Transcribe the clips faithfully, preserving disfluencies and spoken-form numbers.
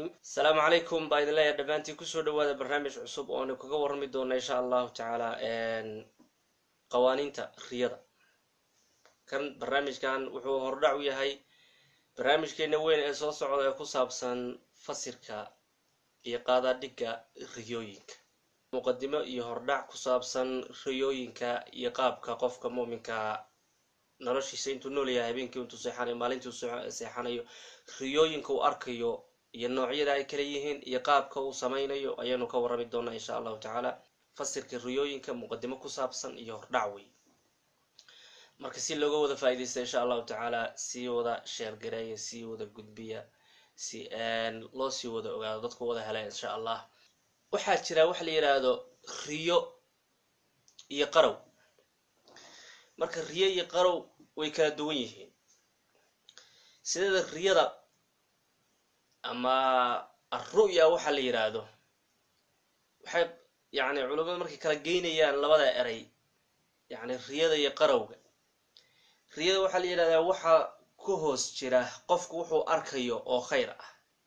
الرحيم. السلام عليكم باذن الله يا دبانتي كسو دواده برنامج عصب oo aan kaga warrami doono insha Allah ta'ala een qawaaniinta riyada. kan barnaamijkan wuxuu hordhac u yahay barnaamijkeena weyn ee soo socda ee ku saabsan fasirka iyo qaada dhiga riyooyinka. muqaddimo iyo hordhac ku saabsan riyooyinka iyo qaabka qofka muuminka noloshiisa intuu nool yahay habeenkii intuu seexanayo maalintii seexanayo riyooyinka uu arkayo iyo noocyada ay kala yihiin iyo qaabka uu samaynayo ayaanu ka warrami doonaa insha Allah ta'ala. fasirka riyooyinka muqaddimo ku saabsan iyo hordhac weey. marka si looga wada faa'iideysto insha Allah ta'ala si wada share gareeyo si wada gudbiya si aan loo si wada ogaado dadku wada helaan insha Allah. waxa jira wax la yiraahdo riyo iyo qarow. marka riyo iyo qarow way kala duwan yihiin. sida riyada ama الرؤيا waxa la yiraahdo waxay yaani culimadu markay kala geynayaan labada eray yaani riyada iyo qarowga. riyada waxa la yiraahdaa waxa ku hoos jira qofku wuxuu arkayo oo khayr ah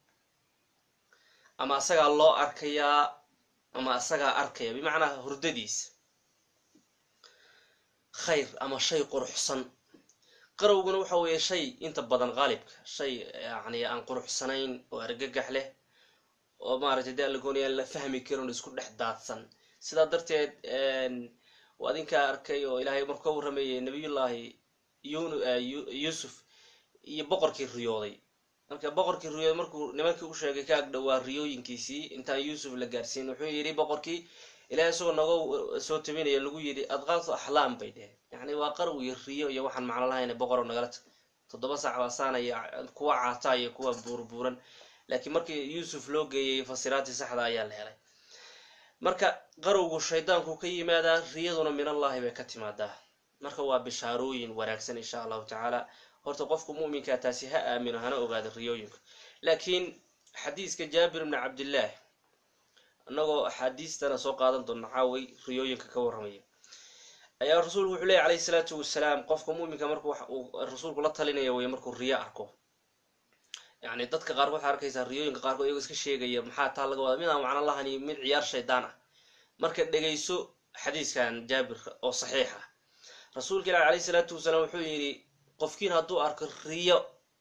ama asaga loo arkaya ama asaga arkaya bimaana hurdadiis khayr ama shay quruxsan. qarowguna waxa weeye shay inta badan qaalibka shay yaani aan quruxsanayn oo argagax leh oo maaragtay dal gooniya la fahmi karo isku dhex daadsan. sida darteed een wadinka arkay oo Ilaahay markuu u rameeyay nabiyullaahi Yusuf iyo boqorkii riyooday. marka boqorkii riyooday markuu nimankii u sheegay ka agdhawaa riyooyinkiisii inta Yusuf la gaarsiin wuxuu yiri boqorkii Ilaahay soo nago soo tabinaya lagu yiri adqaas ahlaam bay dheh يعني وقروا يريو يا waxaan macna lahayn boqor nagalad toddoba saac waasanaya kuwa caatay kuwa burburan laakiin markii Yusuf loo geeyay fasiraati saxda ayaa la helay. marka qarowgu shaydaanku ka yimaada riyaduna min Allah bay ka timaadaa. marka waa bishaarooyin wanaagsan insha Allah ta'ala. horta qofku muuminka taasi ha aamino hana ogaado riyooyinka. laakiin xadiiska Jaabir ibn Abdullah anagoo xadiistana soo qaadan doona caaway riyooyinka ka warramaya. ayaa rasuulku wuxuu leeyahay alayhi salaatu wasalaam qofka muuminka markuu rasuulku la talinayo way markuu riyo arko yaani dadka qaar waxa arkaysa riyooyinka qaar oo iyagu iska sheegaya maxaa taa laga wada mid aan macna lahani mid ciyaar shaydaan ah. marka dhageyso xadiiskan Jaabir oo saxiix ah rasuulku alayhi salaatu wasalaam wuxuu yiri qofkiin hadduu arko riyo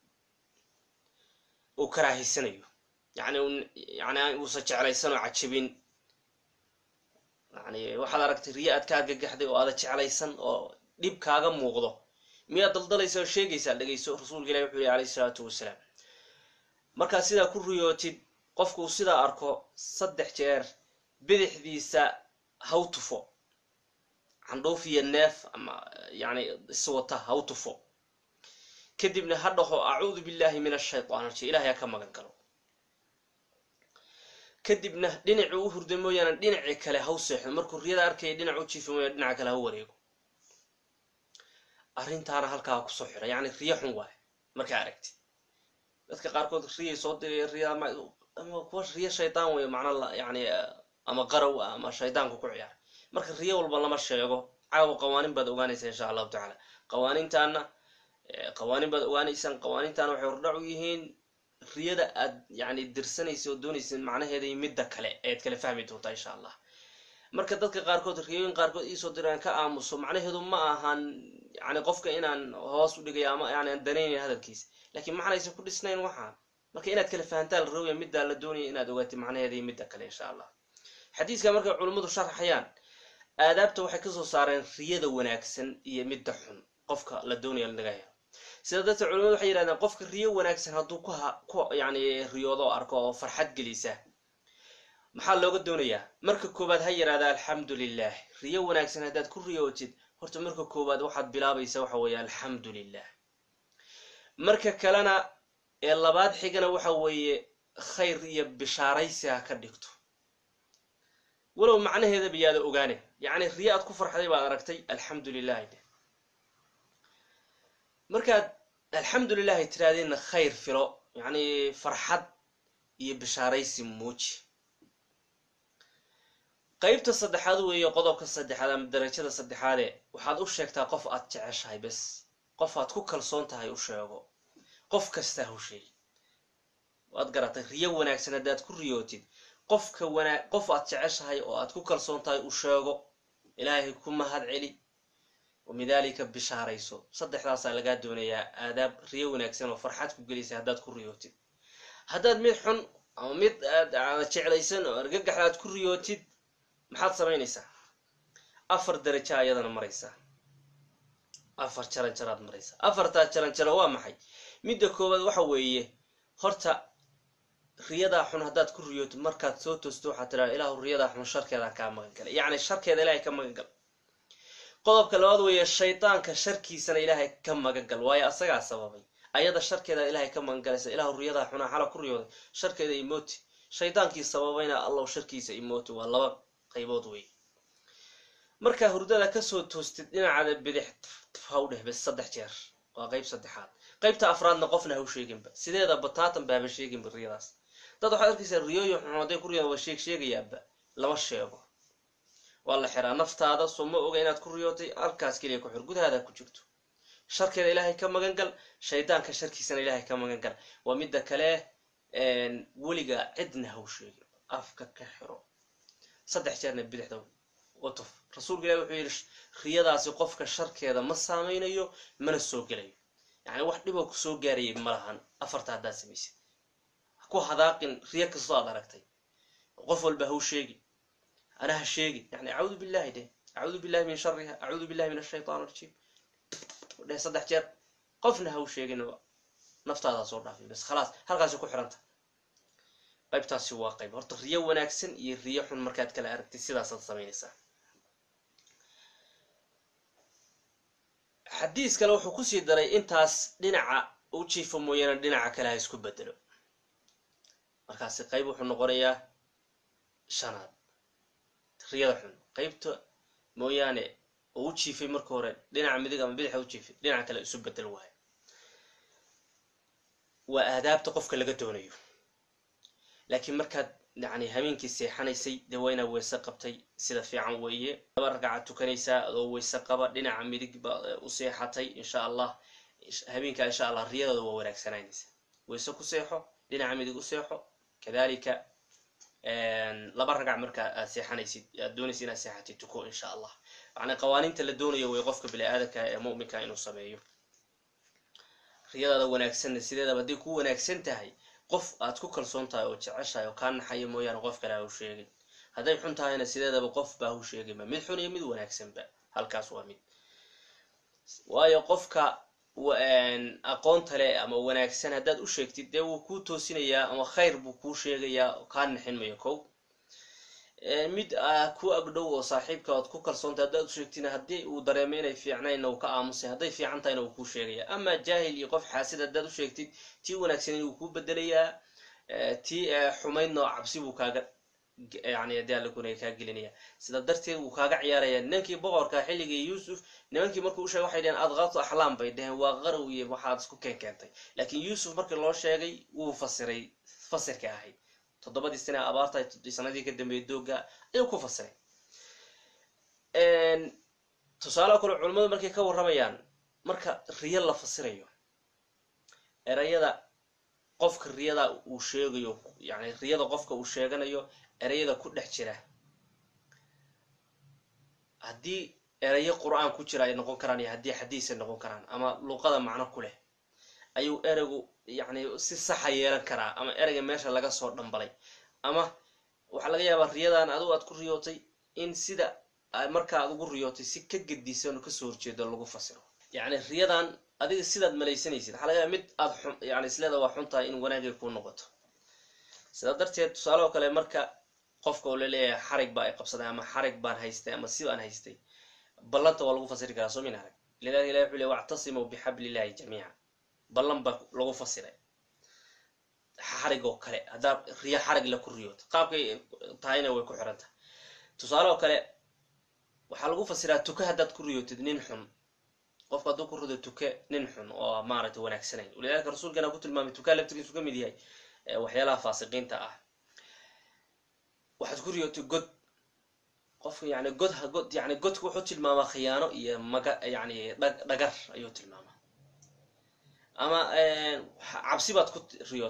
oo karaahisanayo yaani yaani uu sajeclaysan oo cajabin يعني waxaad aragtay riyaad ka gagaxday oo aad jeclaysan oo dib kaaga muuqdo miya daldalayso sheegaysa dhageyso rasuulka Ilaahay wuxuu leeyahay alayhi salaatu wasalaam marka sida ku riyootid qofku sida arko saddex jeer bidixdiisa hawtufo candoof iyo neef ama yaani iswata hawtufo kadibna hadhaho a'uudu billahi minash shaytaanir rajiim Ilaahay ka magan galo kadibna dhinacu u hurday mooyaan dhinaci kale haw seexdo markuu riyada arkay dhinacu u jiifo mooyaan dhinaca kale ha wareego. arrintaana halka ku soo xiray yaani riyo xun waay marka aragti dadka qaar kood riyo soo diray riyo ama ama kuwa riyo shaydaan way macna yaani ama qaraw ama shaydaanku ku ciyaar. marka riyo walba lama sheego caawa qawaanin baad ogaanaysaa insha Allah ta'ala. qawaanintaana qawaanin baad ogaanaysan qawaanintaana waxay hordhac u yihiin riyada aad yaani dirsanayso doonaysan macnaheeda midda kale ee kala fahmi doonta insha Allah. marka dadka qaar kood riyooyin qaar kood isoo diraan ka aamuso macnaheedu ma ahan yaani qofka inaan hoos u dhigay ama yaani aan daneeyay hadalkiisa laakiin macnaheedu ku dhisnayn waxaan marka inaad kala fahantaan riyooyin midda la doonayay inaad ogaato macnaheeda midda kale insha Allah. xadiiska marka culimadu sharaxayaan aadaabta waxay ka soo saareen riyada wanaagsan iyo midda xun qofka la doonayo in laga helo. sida dadka culimadu waxay yiraahdaan qofka riyo wanaagsan haduu ku ku yaani riyoodo arko oo farxad gelisa maxaa looga doonayaa marka koobaad ha yiraahdaa alxamdulillah. riyo wanaagsan hadaad ku riyootid horta marka koobaad waxaad bilaabaysaa waxa weeye alxamdulillah. marka kalena ee labaad xigana waxa weeye khayr iyo bishaaraysi ka dhigto walow macnaheeda biyaada ogaane yaani riyo aad ku farxday baad aragtay alxamdulillah. markaad alxamdulillah tiraadina khayr filo yaani farxad iyo bishaaraysi muuji. qaybta saddexaad weeye qodobka saddexaad ama darajada saddexaad waxaad u sheegtaa qof aad jeceshahay bas qof aad ku kalsoon tahay u sheego qof kasta hu sheeg waad garatay riyo wanaagsan haddaad ku riyootid qofka wana qof aad jeceshahay oo aad ku kalsoon tahay u sheego ilaahay ku mahad celi wamidaalika bishaarayso saddexdaasaa lagaa doonayaa aadaab riyo wanaagsan oo farxad ku gelisay haddaad ku riyootid haddaad mid xun ama mid aad jeclaysan oo argagax aad ku riyootid maxaad samaynaysaa afar darajo ayadana maraysaa afar jaranjaraad maraysaa afartaa jaranjaro waa maxay midda koowaad waxa weeye horta riyadaa xun haddaad ku riyootid markaad soo toosto waxaad tidhaha ilaahu riyadaa xun sharkeeda kaa magan galay yacni sharkeeda ilaahay ka magan gal qodobka labaad weeye shaydaanka sharkiisana ilaahay ka magan gal waayo asagaa sababay ayada sharkeeda ilaahay ka magan galaysa ilaahu riyadaa xunaa xala ku riyooday sharkeeda imooti shaydaankii sababayna allow sharkiisa imooti waa laba qaybood wey markaa hurdada kasoo toostid dhinacaada bidix haw dheh bes saddex jeer waa qayb saddexaad qaybta afraadna qofna haw sheeginba sideeda bataatan baaba sheeginba riyadaas dad waxaad arkaysaa riyooyin xun hadday ku riyoodan waa sheeg sheegayaaba lama sheego waa la xiraa naftaada soo ma oga inaad ku riyootay halkaas keliya ku xir gudahaada ku jirto sharkeeda ilaahay ka magan gal shaydaanka sharkiisana ilaahay ka magan gal waa midda kale weliga cidna haw sheegin afka ka xiro saddex jeerna bidixda watuf rasuulka ilaahi wuxuu yidhi riyadaasi qofka sharkeeda ma saameynayo mana soo gelayo yacni wax dhiboo ku soo gaarayay ma lahan afarta haddaad samaysid ku hadaaqin riyo kastoo aad aragtay qof walba haw sheegi أنا هالشيء يعني أعوذ بالله ده أعوذ بالله من شرها أعوذ بالله من الشيطان الرجيم ده صدق جر قفنا هالشيء إنه نفط هذا صورنا فيه بس خلاص هالغاز يكون حرنته قيب تاسي واقعي برضه ريا وناكسن يريح من مركات كلا أركتي سيدا صد سمين سا حديث كلو حكوسي دري إنتاس دينع وتشيف موينا دينع كلا يسكب بدلو مركز قيب وحنا قرية شناد riyada xun qaybta mooyaane oo u jiifay marka hore dhinaca midig ama bidix u jiifay dhinaca kale isu bedel waay waa aadaabta qofka laga doonayo laakiin markaad yacni habeenkii seexanaysay dee waa inaad weyse qabtay sida fiican weeye laba ragcaad tukanaysaa adoo weyse qaba dhinaca midig ba u seexatay insha allah habeenkaa insha allah riyadooda waa wanaagsananaysa weyse ku seexo dhinaca midig u seexo kadaalika laba ragac marka aad seexanaysid aad doonaysid inaad seexatid tuko insha allah yacni qawaaniinta la doonayo way qofka bini'aadanka ee mu'minka inuu sameeyo riyadaada wanaagsanna sideedaba hadday ku wanaagsan tahay qof aad ku kalsoon tahay oo jeceshahay oo kaa naxaya mooyaane qof kale ha u sheegin hadday xun tahayna sideedaba qof baa hu sheeginba mid xun iyo mid wanaagsanba halkaas waa mid waayo qofka aqoonta leh ama wanaagsan haddaad u sheegtid dee wuu kuu toosinayaa ama khayr buu kuu sheegayaa oo kaa naxin mayo kow mid ku agdhow oo saaxiibka ood ku kalsoontahay haddaad u sheegtina haddii uu dareemo inay fiicnayna uu ka aamusay hadday fiican tahayna uu kuu sheegayaa ama jaahil iyo qof xaasid haddaad u sheegtid tii wanaagsan inuu kuu bedelayaa tii xumaydna oo cabsi buu kaaga يعني هذا اللي كنا كاجلينيا سيدا درتي وكاجع يا ننكي بقر كحلقي يوسف ننكي مركو شيء واحد يعني أضغط أحلام بيده وغروي وحاد سكين كانتي لكن يوسف مركو الله شيء وفسري فسر كاهي تضبط السنة أبارتها السنة دي قدم بيدوجا إيه كفسري إن تصالح كل علماء مركي كور رميان مركا ريال فسريه الرياضة قفك الرياضة وشيء يعني الرياضة قفك وشيء أيوه erayada ku dhex jira haddii erayo qur'aan ku jira ay noqon karaan iyo haddii xadiis ay noqon karaan ama luqada macno ku leh ayuu eraygu yacni si sax ah yeelan karaa ama erayga meesha laga soo dhambalay ama waxa laga yaabaa riyadan adigu aad ku riyootay in sida marka aad ugu riyootay si ka gedisan ka soo horjeedo lagu fasiro yacni riyadan adiga sidaad malaysanaysid waxa laga yaabaa mid aad yacni isleeda waa xuntahay in wanaagay ku noqoto sida darteed tusaale kale marka qofka oo leeyahay xarig baa ay qabsaday ama xarig baan haystay ama si baan haystay ballanta waa lagu fasiri karaa soo min arag ilaahay ilaahay wuxuu leeyahay wa'tasimu bihablillahi jamii'a ballan baa lagu fasiray xarig oo kale hada riya xarig la ku riyood qaabkay tahayna way ku xirantahay tusaale kale waxa lagu fasiraa tuka hadaad ku riyootid nin xun qofka haduu ku rido tuka nin xun oo maaragtay wanaagsanay ilaahay rasuulkana ku tilmaamay tuka laftigiisu ka mid yahay waxyaalaha faasiqiinta ah waxaad ku riyootay god qofka yani god ha god yani godku wuxuu tilmaamaa khiyaano iyo maga yani dhagar ayuu tilmaamaa ama cabsi baad ku riyootay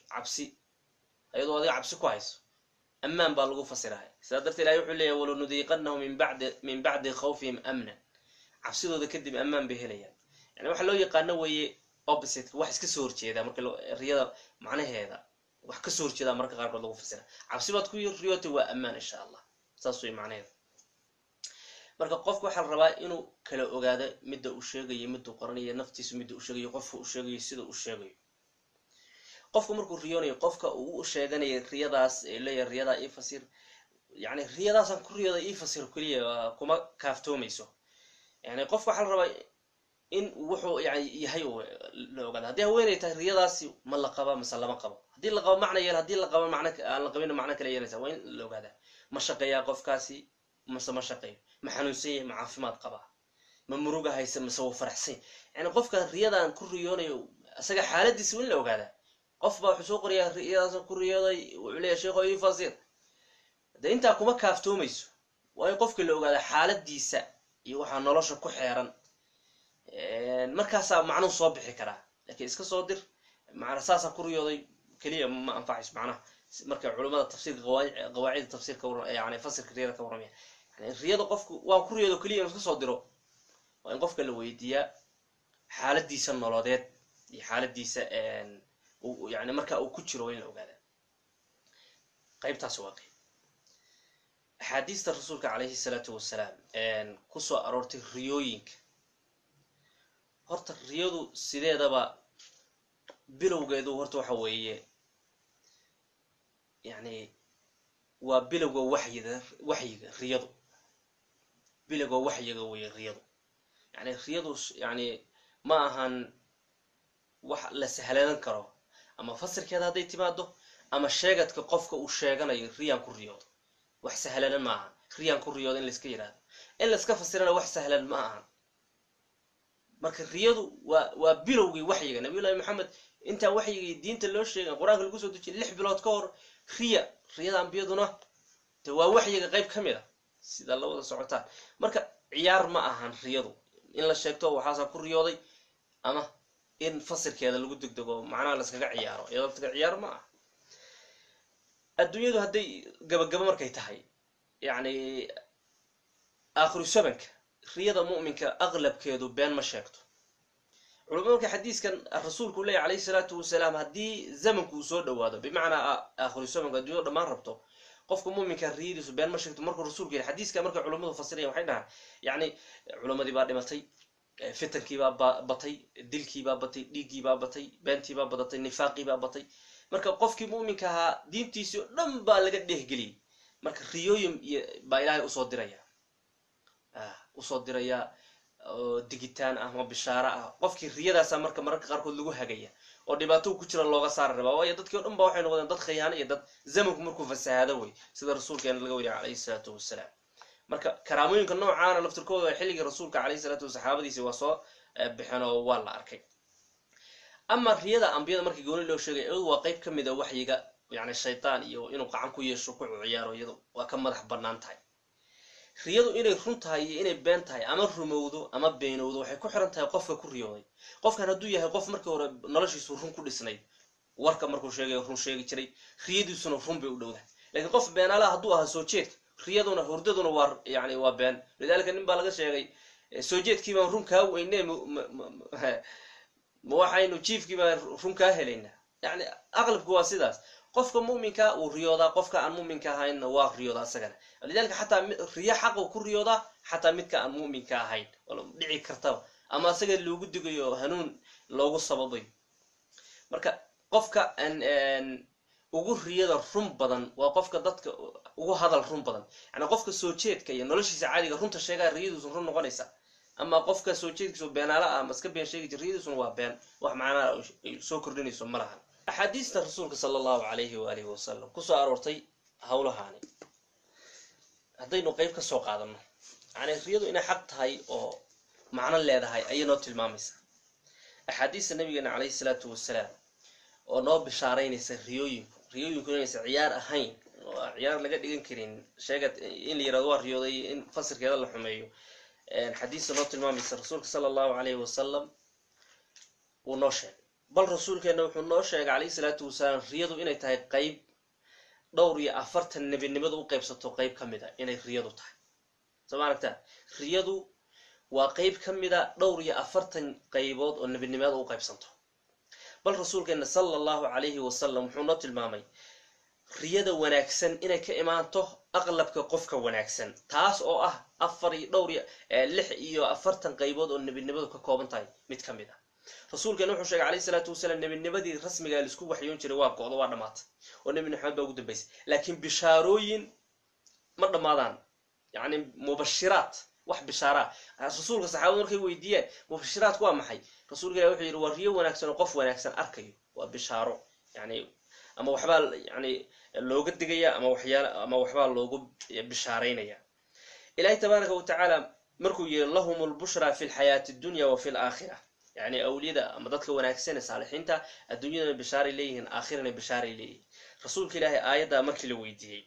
cabsi ayadoo adiga cabsi ku hayso ammaan baa lagu fasirahay sidaa darteed ilaahay wuxuu leeyahay walanudiiqannahum min bacdi min bacdi khawfihim amnan cabsidooda kadib ammaan bay helayaan yani waxa loo yaqaano weeye opposite wax iska soo horjeeda marka riyada macnaheeda wax ka soo horjeeda marka qaarkood lagu fasira cabsi baad ku riyootay waa ammaan insha allah saas way macnaheeda marka qofku waxa la rabaa inuu kala ogaado midda uu sheegayo midda uu qoranayo naftiisu midda uu sheegayo qofku uu sheegayo sida uu sheegayo qofku markuu riyoonayo qofka uu u sheeganayo riyadaas ee leeyahay riyada ii fasir yani riyadaasan ku riyada ii fasir kaliya kuma kaaftoomayso yani qofku waxa la rabaa in wuxuu yani yahay la ogaado haddii haweenay tahay riyadaasi ma la qaba mise lama qabo haddii la qabo macna yeel haddii la qabo macna aan la qabin macna kale yeelaysa waa in la ogaadaa ma shaqeeyaa qofkaasi mise ma shaqeeyo ma xanuunsan yahay ma caafimaad qaba ma muruga haysa mise wuu faraxsan yani qofka riyadan ku riyoonayo asaga xaaladiisa in la ogaadaa qof baa wuxuu soo qorayaa riyadaas ku riyooday wuxuu leeyahay sheekho ii fasir de intaa kuma kaaftoomayso waa in qofka la ogaada xaaladiisa iyo waxa nolosha ku xeeran markaasaa macnuhu soo bixi karaa laakiin iska soo dir macna saasa ku riyooday kaliya ma anfacayso macnaha marka culimada tafsiirka qawaacid tafsiirka yani fasirka riyada ka warramaya yani riyada qofku waa ku riyoodo kaliya iska soo diro waa in qofka la weydiiyaa xaaladiisa nololeed iyo xaaladiisa يعني marka uu ku jiro in la ogaado qaybtaas waa qayb axaadiista rasuulka calayhi salaatu wasalaam een ku soo aroortay riyooyinka horta riyadu sideedaba bilowgeedu horta waxa weeye yani waa bilowga waxyiga waxyiga riyadu bilowga waxyiga weeye riyadu yani riyadu yani ma ahan wax la sahlan karo ama fasirkeeda haday timaado ama sheegadka qofka uu sheeganayo riyaan ku riyoodo wax sahlan ma aha riyaan ku riyoodo in la iska yiraahdo in la iska fasirana wax sahlan ma aha marka riyadu waa waa bilowgii waxyiga nabiyullaahi maxamed inta waxyiga diinta loo sheegay quraanka lagu soo dejiyay lix bilood ka hor riya riyada ambiyaduna ta waa waxyiga qayb kamid ah sida la wada socotaan marka ciyaar ma ahan riyadu in la sheegto waxaas ku riyooday ama in fasirkeeda lagu degdego macnaha la iskaga ciyaaro iyadoo iskaga ciyaar ma ah adduunyadu haday gabagaba markay tahay yani aakhiru sabanka riyada mu'minka aqlabkeedu been ma sheegto culimada xadiiskan rasuulku leeyahay calayhi salaatu wasalaam hadii zamanku soo dhawaado bimaana aakhiru sabanka adduunyada dhamaan rabto qofka mu'minka riyadiisu been ma sheegto markuu rasuulku yiri xadiiska marka culimadu fasirayaan waxay dhahaan yani culimadii baa dhimatay fitankii baa batay dilkii baa batay dhiigii baa batay beentii baa badatay nifaaqii baa batay marka qofkii mu'minka ahaa diintiisii dhan baa laga dheehgeliyay marka riyooyin baa ilaahay u soo diraya ah u soo diraya oo digitaan ah ama bishaara ah qofkii riyadaas marka marka qaarkood lagu hagaya oo dhibaato ku jira looga saar raba waayo dadkii dhan baa waxay noqdeen dad khiyaano iyo dad zamanku markuu fasahaado way sida rasuulkeena laga wariyay calayhi salaatu wasalaam marka karaamooyinka noocaana laftirkooda xilliga rasuulka calayhi salaatu wasalaam saxaabadiisa waa soo bixin oo waa la arkay ama riyada ambiyada markii gooni loo sheegay iyadu waa qayb kamid ah waxyiga yani shaytaan iyo inuu qacan ku yeesho ku ciyaaro iyadu waa ka madax banaan tahay riyadu inay run tahay iyo inay been tahay ama rumowdo ama beenowdo waxay ku xiran tahay qofka ku riyooday qofkan hadduu yahay qof markii hore noloshiisu run ku dhisnay warka markuu sheegay run sheegi jiray riyadiisuna run bay u dhowdahay laakiin qof beenaala hadduu ahaa soo jeed riyaduna hurdaduna waa yani waa been lidaalka nin baa laga sheegay soo jeedkii baan run kaa weynay ma waxaynu jiifkii baan run kaa helaynaa yani aqlabku waa sidaas qofka mu'minka uu riyoodaa qofka aan mu'minka ahayn waa riyoodaa asagana lidaalka xataa riya xaq uu ku riyoodaa xataa midka aan mu'minka ahayn wala dhici karta ama asaga loogu digayo hanuun loogu sababay marka qofka aan ugu riyada run badan waa qofka dadka ugu hadal run badan yani qofka soo jeedka iyo noloshiisa caadiga runta sheegay riyadiisu run noqonaysa ama qofka soo jeedkiisu beenaala ah maska been sheegi riyadiisu waa been wax macna soo kordhinayso malahan axaadiista rasuulka sallallahu alayhi wa alihi wasallam ku soo aroortay hawlahaani hadaynu qayb ka soo qaadano yani riyadu inay xaq tahay oo macna leedahay ayay tilmaamaysa axaadiista nabigeena calayhi salaatu wasalaam oo noo bishaaraynaysa riyooyinku riyooyinku inaysan ciyaar ahayn oo ciyaar laga dhigan karin sheegad in la yiraahdo waa riyooday in fasirkeeda la xumeeyo een xadiis noo tilmaamaysa rasuulka sallallahu alayhi wasallam uu noo sheegay bal rasuulkeena wuxuu noo sheegay calayhi salaatu wasalaam riyadu inay tahay qayb dhowr iyo afartan nebinimadu u qaybsato qayb ka mid a inay riyadu tahay soo ma aragtaa riyadu waa qayb ka mid a dhowr iyo afartan qaybood oo nebinimada u qaybsanto bal rasuulkeena sala allahu calayhi wasalam wuxuu noo tilmaamay riyada wanaagsan inay ka imaanto aqlabka qofka wanaagsan taas oo ah afar iyo dhowr iyo lix iyo afartan qaybood oo nebinimadu ka kooban tahay mid ka mid ah rasuulkeena wuxuu sheegay calayhi salaatu wasalaam nebinimadii rasmiga la isku waxyoon jiray waa go'do waa dhamaatay oo nebi maxamed baa ugu dambeysay laakiin bishaarooyin ma dhamaadaan yacni mubashiraat wax bishaara rasuulka saxaabadu markay weydiiyeen mubashiraatku waa maxay rasuulka ilaahi wuxuu yidhi waa riyo wanaagsan oo qof wanaagsan arkayo waa bishaaro yacni ama waxbaa yacni looga digaya ama waxyaala ama waxbaa loogu bishaaraynaya ilaahi tabaaraka wa tacaala markuu yidhi lahum lbushra fi lxayaati addunya wa fi laakhira يعني أولياء أما ضدك وناكسين صالحين تا الدنيا بشاري ليهن آخرنا بشاري ليه رسولك إلهي آية دا مركي لويديه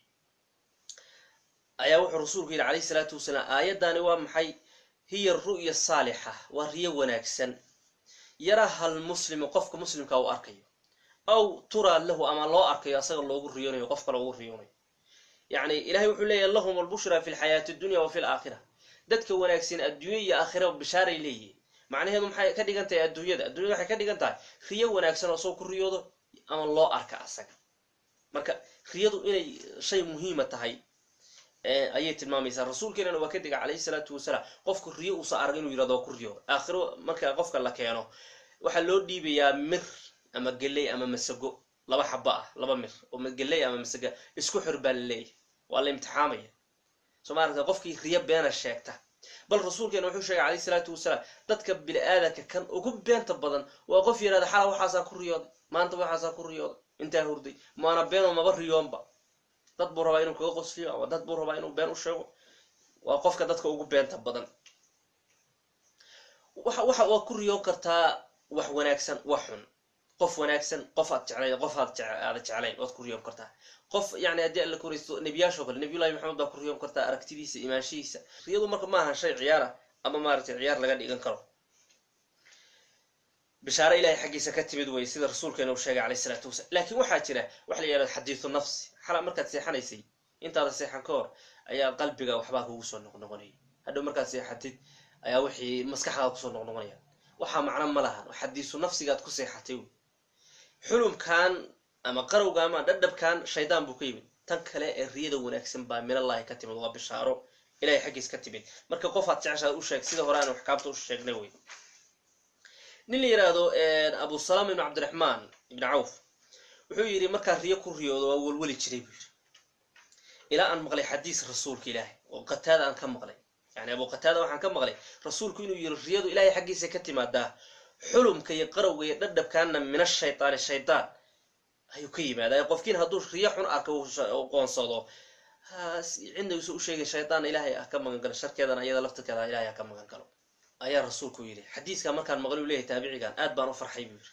آية وح رسولك إلهي عليه الصلاة والسلام آية دا نوام حي هي الرؤية الصالحة والريا وناكسن يراها المسلم وقفك مسلم كاو أركيو أو ترى له أما الله أركيو أصغر الله الريوني وقفك له الريوني يعني إلهي وحلي اللهم البشرى في الحياة الدنيا وفي الآخرة ضدك وناكسين الدنيا آخرة بشاري ليه معناها maxay ka dhigan tahay adduunyada adduunyada waxay ka dhigan tahay riyo wanaagsan oo soo ku riyoodo ama loo arka asaga marka riyadu inay shay muhiim tahay ee ayay tilmaamaysaa rasuulkeena waa ka diga calayhi salaatu wasalaam qofku riyo uu soo arag inuu yiraahdo ku riyo aakhiro marka qofka la keeno waxa loo dhiibayaa mir ama galay ama masago laba xabba ah laba mir oo galay ama masaga isku xirbalay waa la imtixaamaya Soomaaliga qofkii riyo beena sheegta bal rasuulkeena wuxuu sheegay calayhi salaatu wasalaam dadka bini'aadamka kan ugu beenta badan waa qof yiraahdo xala waxaas ku riyooday maanta waxaas ku riyooday inta hurday maana beeno ma riyoonba dad buu rabaa inuu kaga qosliyo ama dad buu rabaa inuu been u sheego waa qofka dadka ugu beenta badan waxa waxa waa ku riyoon kartaa wax wanaagsan wax xun qof wanaagsan qof aad jeclay qof aad jeclay oo ku riyoon kartaa qof يعني هدي الله كوريستو نبياشو كل نبي الله محمد باكور يوم كرتا أركتيفيس إيمانشيس رياضو مرك ما هالشيء عيارة أما مارت العيار لقد يجن كرو بشارة إلهي حقي سكت بدوي سيد الرسول كانوا شاقع عليه الصلاة والسلام لكن واحد ترى واحد يرى الحديث النفسي حلا مركز سيحان يسي أنت هذا سيحان كور أيا قلبك وحباك وصل نغني هذا مركز سيحتي أيا وحي مسكحة وصل نغني وحا معنا ملها وحديث النفسي قد كسي حتيو حلم كان أما قروا قاما ددب كان شيطان بكيب تنكله الرياضة ونكسم با من الله كتب الله بشاره إلهي حقيس كتبين مركا قفات تعشى وشيك سيده هران وحكامته وشيك نوي نيلي يرادو أبو السلام بن عبد الرحمن بن عوف وحو يري مركا ريكو رياضو أول ولي تشريبير إلى أن مغلي حديث رسولك إلهي وقتادا أن كم مغلي يعني أبو قتادا وحن كم مغلي رسولك إنو يري الرياضو إلهي حقيس كتب ماده حلم كي يقروا ويددب كان من الشيطان الشيطان ayuu ka yimaadaa qofkiin haduu riyo xun arko oo qoonsado عنده يسوء شيء الشيطان إلهي أكمل من قال الشر كذا أنا يدا لفت كذا إلهي أكمل من قاله أيا الرسول كويلي حديث كان مركان مغلوب ليه تابعي كان آد بانو فرحي بير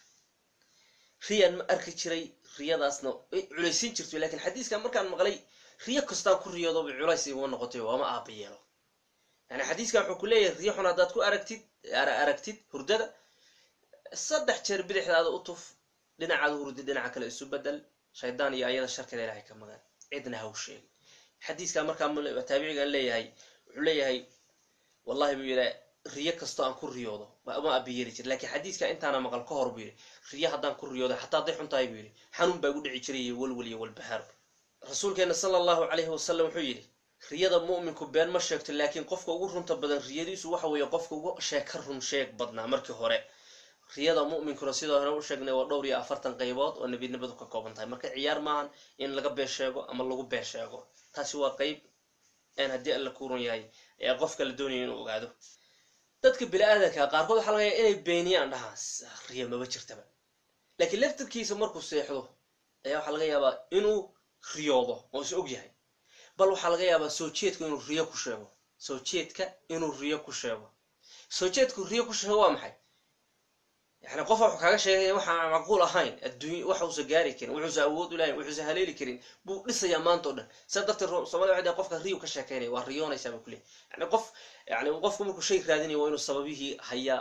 ريا أركي شري رياض أصلا عليسين شرتوا لكن حديث كان مركان مغلي ريا كستان كل رياضة بعليسي ونقطيه وما أبيله يعني حديث كان حكولي ريا حنا داتكو أركتيد أركتيد هردة الصدح شر بدح هذا أطف لنا عاد هرد لنا عكلا السب بدل شيطان يا أيضا الشر كذا إلهي كم قال عدنا هوشين حديث كان مركان تابعي قال لي هاي علي هاي والله بيقول ريا كستان كل رياضة ما أبيله لكن حديث كان أنت أنا مقال كهر بيله ريا هدان كل رياضة حتى ضيح طيب بيله حنون بيقول عشري والولي والبحر رسول كان صلى الله عليه وسلم حيري رياضة مؤمن كبير ما شاكت لكن قفك وقرهم تبدل رياضي سوى حوي قفك وشاكرهم شاك بدنا مركي هراء رياضة مؤمن كرسيدة هنا وشاكنا ودوري أفرتن قيبات والنبي نبدو كقابن تاي مركي عيار معن إن لقى بيشاكو أما لقى بيشاكو تاسوا قيب أنا هدي ألا كورون ياي يا قفك لدوني إنه قاعدو تذكر بالآذك قارقود حلقة إني بيني عندها رياضة ما بتشر تبع لكن لفت الكيس مركو سيحضو أيها حلقة يابا إنه رياضة وش أوجهي بل وحلقة يابا سوتشيتك إنه رياضة كشوا سوتشيتك إنه رياضة كشوا سوتشيتك رياضة كشوا محي يعني قفا وحكاك شيء وح معقول هاين الدنيا وحوس جاري كين وحوس أود ولا وحوس هليل كين بو لسه يمان تونا صدقت الصومال واحد قف ريو كشاكيني والريون يسمى كله يعني قف يعني قف كم كل شيء خادني وينو سببه هيا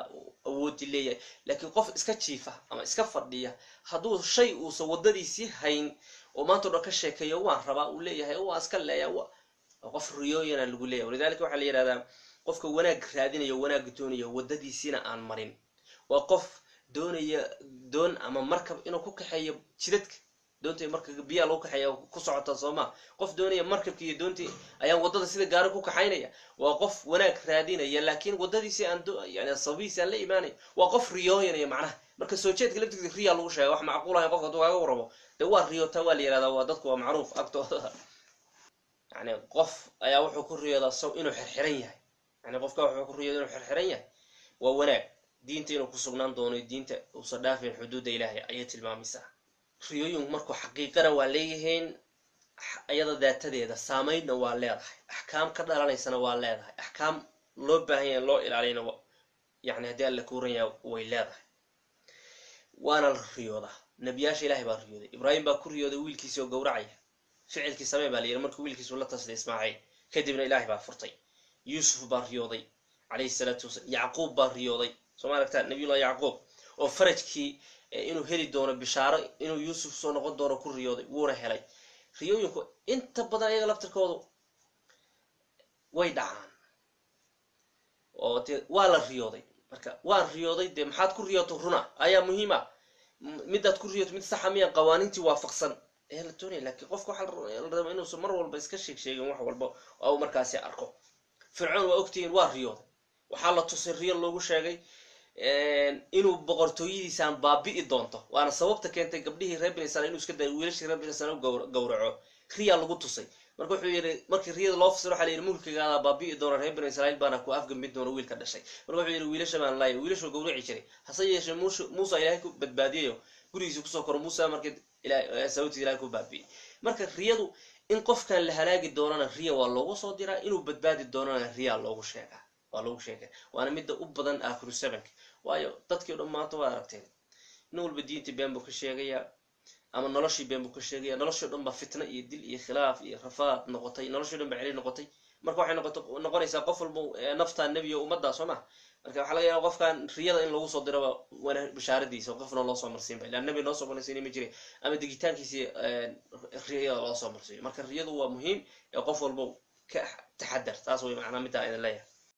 awoodi leeyahay laakiin qof iska jiifa ama iska fadhiya hadduu shay uusan wadadiisii hayn oo maanta dhan ka sheekeeyo waan rabaa uu leeyahay waa iska leeyahay qof riyooyana lagu leeyahay walidaalka waxa la yiraahdaa qofka wanaag raadinayo wanaag doonayo wadadiisina aan marin waa qof doonaya doon ama markab inuu ku kaxeeyo jidadka doonta markab biya loo kaxeeyo ku socota Soomaa qof doonaya markabkii iyo doontii ayaa wadada sida gaar ku kaxaynaya waa qof wanaag raadinaya laakiin wadadiisii aan yani sabiis aan la iimaanay waa qof riyooyanaya macnaha marka soo jeedka laftiisa riya lagu sheego wax macquul ah qofka duuga warabo de waa riyoota waa la yiraahdaa waa dadku waa macruuf agtooda يعني قف ayaa wuxuu ku riyoodaa soo inuu xirxiran yahay yani qofka wuxuu ku riyoodaa inuu xirxiran yahay waa wanaag diinta inuu ku sugnaan doono diinta uu sadaafin xuduuda Ilaahay ayay tilmaamaysaa riyooyin markuu xaqiiqana waa leeyahay ayada daatadeeda saameeyna waa leedahay ahkaam ka dhalaneysana waa leedahay ahkaam loo baahan yahay loo ilaalina yani hadii alla ku riyaa way leedahay waana riyoodaa nabiyaasha Ilaahay baa riyooday Ibrahim baa ku riyooday wiilkiisa oo gowracaya ficilkii samee baa leeyahay markuu wiilkiisu la tasday Ismaaciil kadibna Ilaahay baa furtay Yuusuf baa riyooday alayhi salatu wasalaam Yaqoob baa riyooday Soomaalida nabiyullah Yaqoob oo farajkii inuu heli doono bishaaro inuu Yuusuf soo noqon doono ku riyooday wuuna helay riyooyinku inta badan ayaga laftirkoodu way dhacaan oo waa la riyooday marka waan riyooday de maxaad ku riyooto runa ayaa muhiim ah midaad ku riyooto mid sax ah qawaaniintii waafaqsan ee la doonay laakiin qofku waxa la rabaa inuu mar walba iska sheeg sheegin wax walba oo markaas arko fircoon waa ogtiin waa riyooday waxa la tusay riyo loogu sheegay inuu boqortooyadiisa baabi'i doonto waana sababta keentay gabdhihii reer Bani Israa'iil inuu iska day wiilashii reer Bani Israa'iil gowraco riya lagu tusay marka wuxuu yiri markii riyada loo fasiro waxa la yiri mulkigaada baabi'i doona reer Bani Israa'iil baana ku afgamid doona wiilka dhashay marka wuxuu yiri wiilasha baan laayay wiilashu gowraci jiray hase yeeshee Muuse Ilaahay ku badbaadiyo gurigiisa ku soo koro Muuse markii Ilaahay sawti Ilaahay ku baabi'i marka riyadu in qofkan la halaagi doonana riya waa loogu soo diraa inuu badbaadi doonana riya loogu sheegaa waa loogu sheegaa waana mid u badan aakhiru sabanka waayo dadkii dhamaanto waa aragteen in walba diinta been buu ka sheegaya ama noloshii been buu ka sheegaya noloshii dhanba fitna iyo dil iyo khilaaf iyo rafaad noqotay noloshii dhanba cili noqotay marka waxay noqoto noqonaysaa qof walba nafta nabiga umada Soomaa marka waxa laga yaabaa qofkan riyada in lagu soo diro wana bishaaradiisa qofna loo soo marsiin bay ilaa nabi noo soo marsiin ma jiray ama digitaankiisa riyada loo soo marsiin marka riyadu waa muhiim ee qof walba ka taxadar taas way macna mid ah in leeyahay